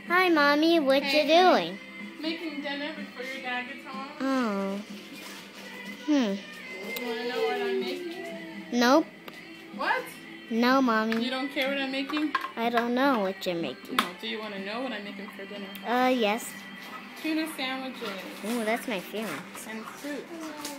Hi, Mommy. What you doing? Making dinner before your dad gets home. Oh. You want to know what I'm making? Nope. What? No, Mommy. You don't care what I'm making? I don't know what you're making. No. Do you want to know what I'm making for dinner? Yes. Tuna sandwiches. Ooh, that's my favorite. And fruit.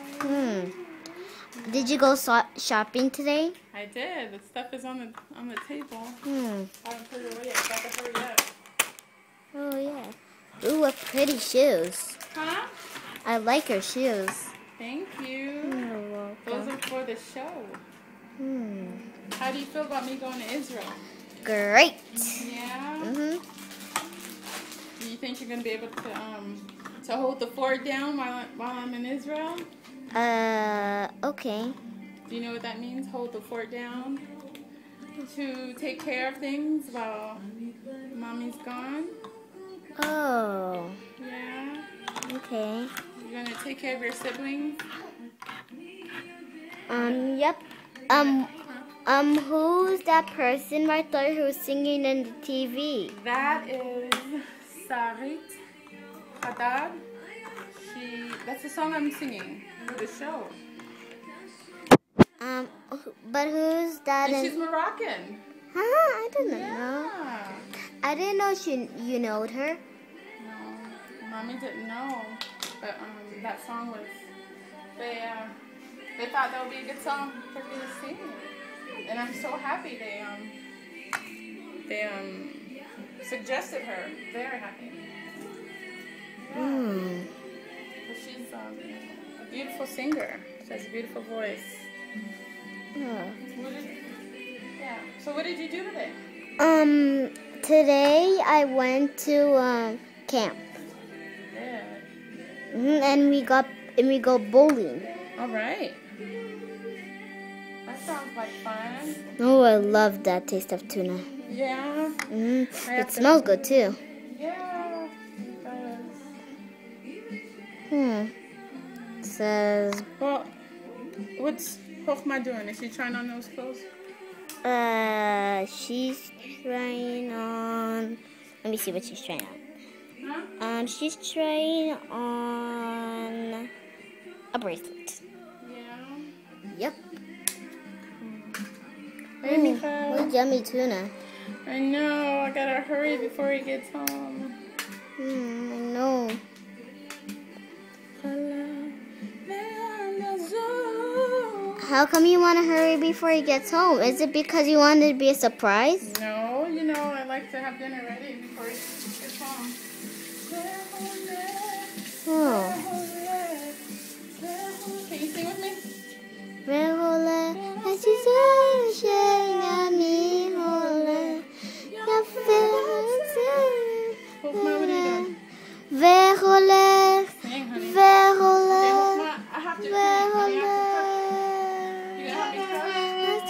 Did you go shopping today? I did. The stuff is on the table. Hmm. I haven't put it away yet. Got to hurry up. Oh, yeah. Ooh, what pretty shoes. Huh? I like your shoes. Thank you. You're Those welcome. are for the show. How do you feel about me going to Israel? Great. Yeah? Mm-hmm. Do you think you're going to be able to hold the fort down while I'm in Israel? Okay. Do you know what that means? Hold the fort down? To take care of things while Mommy's gone? Oh, Yeah? okay. You're going to take care of your siblings? Yep. Who's that person right there who's singing in the TV? That is Sarit Haddad. That's the song I'm singing for the show. But who's that? And she's Moroccan. Huh? I didn't know. Yeah. I didn't know you knowed her. No, Mommy didn't know. But that song was, they thought that would be a good song for me to sing. And I'm so happy they suggested her. Very happy. Yeah. She's a beautiful singer. She has a beautiful voice. Yeah. So what did you do today? Today I went to camp. Yeah. And we go bowling. All right. That sounds like fun. Oh, I love that taste of tuna. Yeah. It smells good too. Yeah. It does. It says. Well, what's Hochma doing? Is she trying on those clothes? She's trying on. Let me see what she's trying on. Huh? She's trying on a bracelet. Yeah. Yep. Hey, Michael. What yummy tuna. I know. I gotta hurry before he gets home. I know. How come you want to hurry before he gets home? Is it because you want it to be a surprise? No, I like to have dinner ready before he gets home. Oh. Can you sing with me? Hochma, what are you doing? Sing, honey. Okay, Hochma, I have to sing. Honey, you gonna help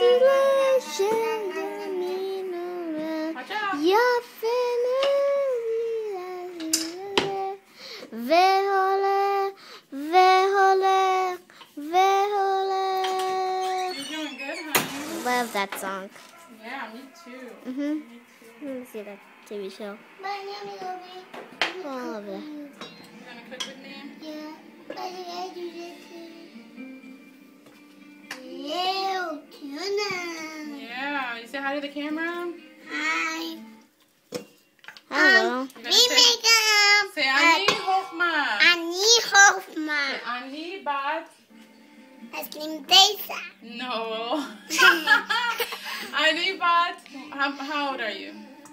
me Watch out. You're doing good, honey. Love that song. Yeah, me too. Let me see that TV show. All of it. You gonna cook with me? Yeah. You say hi to the camera? Hello. You gonna say Ani Hochma. Say Ani bat. No. Ani bat. How old are you?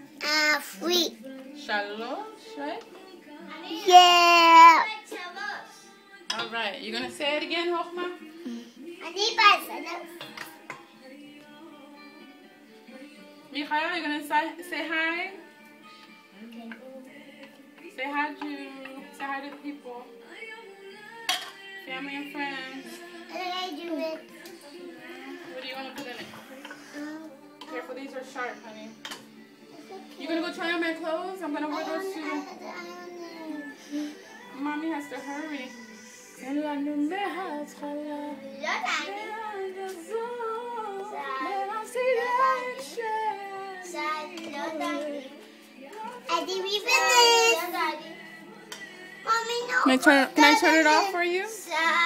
Shalosh, right? Yeah. All right. You gonna say it again, Hochma? Michael, you gonna say hi? Say hi to the people. Family and friends. What do you want to put in it? Careful, these are sharp, honey. You gonna go try on my clothes? I'm gonna wear those too. Mommy has to hurry. I think we finished. Mommy, no. Can I turn it off for you?